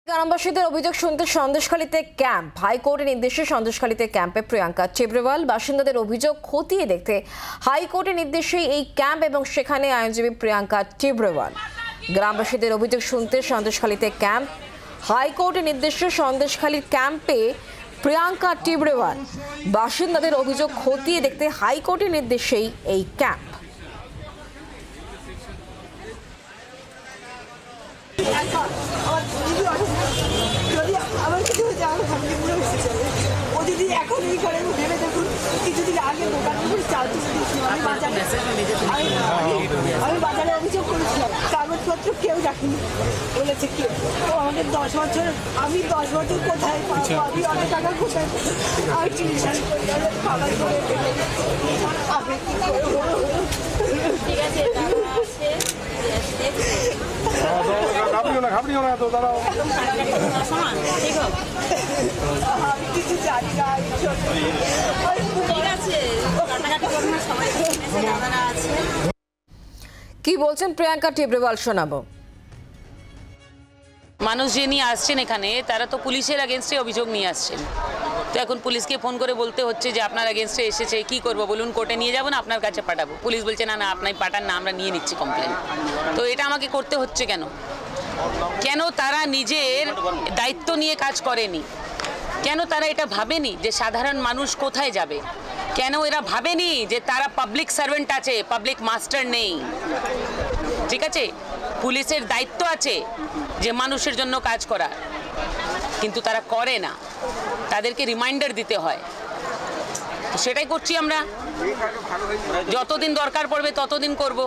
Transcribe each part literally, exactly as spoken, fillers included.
গ্রামবাসীদের অভিযোগ শুনতে সন্দেশখালীতে ক্যাম্প। হাইকোর্টের নির্দেশে সন্দেশখালীতে ক্যাম্পে প্রিয়াঙ্কা টেবরেওয়াল। বাসিন্দাদের অভিযোগ খতিয়ে দেখতে হাইকোর্টের নির্দেশে এই ক্যাম্প এবং সেখানে আইনজীবী প্রিয়াঙ্কা টেবরেওয়াল। গ্রামবাসীদের অভিযোগ শুনতে সন্দেশখালীতে ক্যাম্প। হাইকোর্টের নির্দেশে সন্দেশখালীর ক্যাম্পে প্রিয়াঙ্কা টেবরেওয়াল। বাসিন্দাদের অভিযোগ খতিয়ে দেখতে হাইকোর্টের নির্দেশেই এই ক্যাম্প। যদি আমার কিছু হচ্ছে আমার ফ্যামিলি পুরো বেশি চলে ও যদি এখন এই করে ভেবে দেখুন কিছুদিন আগে দোকান করে চাল তুলে দিয়েছিল। আমি বাজারে আমি বাজারে অভিযোগ করেছিলাম, কাগজপত্র কেউ রাখিনি বলেছে কেউ। তো আমাকে দশ বছর আমি দশ বছর কোথায় পাবো, আমি অনেক টাকা কোথায় আর চিকিৎসা খাবার করে আমি কি করবো? ঠিক আছে আমি কিছু জানি না। কি বলছেন প্রিয়াঙ্কা টেবরেওয়াল শোনাবো। মানুষ যে নিয়ে আসছেন এখানে তারা তো পুলিশের এগেনস্টে অভিযোগ নিয়ে আসছেন। তো এখন পুলিশকে ফোন করে বলতে হচ্ছে যে আপনার এগেনস্টে এসেছে, কি করবো বলুন, কোর্টে নিয়ে যাবো না আপনার কাছে পাঠাবো? পুলিশ বলছে না না আপনি পাঠান না, আমরা নিয়ে নিচ্ছি কমপ্লেন। তো এটা আমাকে করতে হচ্ছে কেন? কেন তারা নিজের দায়িত্ব নিয়ে কাজ করেনি? কেন তারা এটা ভাবেনি যে সাধারণ মানুষ কোথায় যাবে? কেন এরা ভাবেনি যে তারা পাবলিক সার্ভেন্ট আছে, পাবলিক মাস্টার নেই? ঠিক আছে, পুলিশের দায়িত্ব আছে যে মানুষের জন্য কাজ করা, কিন্তু তারা করে না, তাদেরকে রিমাইন্ডার দিতে হয়। তো সেটাই করছি আমরা, যতদিন দরকার পড়বে ততদিন করব।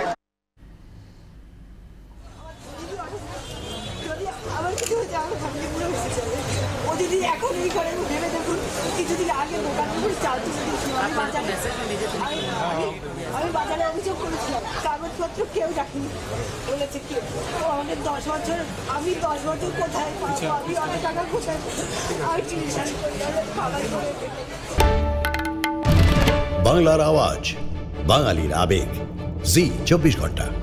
আমার কিছু হচ্ছে আমার ফ্যামিলি পুরো বেশি চলে ও যদি এখন এই করে ভেবে দেখুন কিছুদিন আগে দোকান করে চাল তুলে দিয়েছিল। আমি বাজারে আমি বাজারে অভিযোগ করেছিলাম, কাগজপত্র কেউ রাখিনি বলেছে কেউ। তো আমাকে দশ বছর আমি দশ বছর কোথায় পাবো, আমি অনেক টাকা কোথায় আর চিকিৎসা খাবার করে। বাংলার আওয়াজ, বাঙালির আবেগ, জি চব্বিশ ঘন্টা।